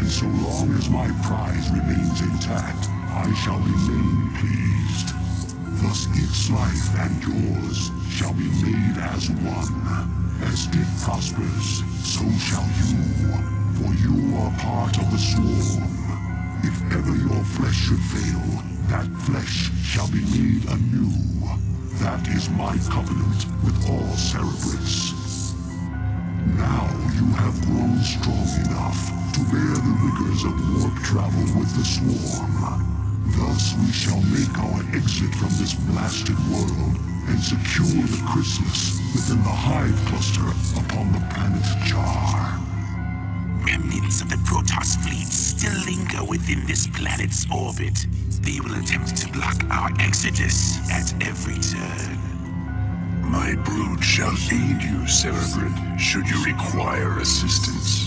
And so long as my prize remains intact, I shall remain pleased. Thus its life and yours shall be made as one. As it prospers, so shall you, for you are part of the swarm. If ever your flesh should fail, that flesh shall be made anew. That is my covenant with all Cerebrates. Now you have grown strong enough to bear the rigors of warp travel with the swarm. Thus we shall make our exit from this blasted world and secure the chrysalis within the hive cluster upon the planet Jar. Remnants of the Protoss fleet still linger within this planet's orbit. They will attempt to block our exodus at every turn. My brood shall aid you, Cerebrate, should you require assistance.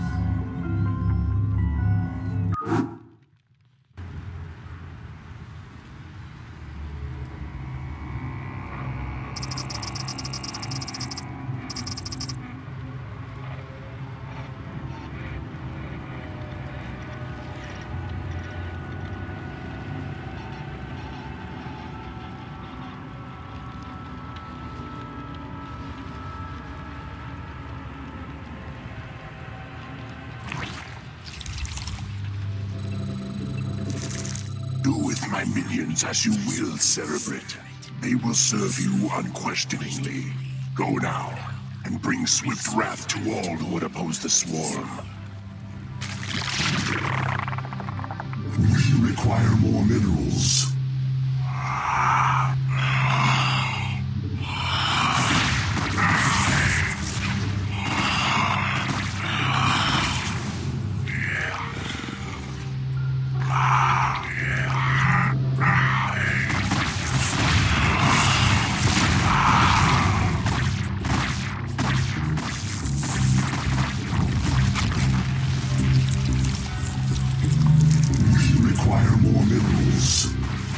Do with my minions as you will, Cerebrate. They will serve you unquestioningly. Go now, and bring swift wrath to all who would oppose the swarm. We require more minerals. More minerals.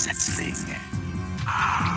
unsettling. Ah,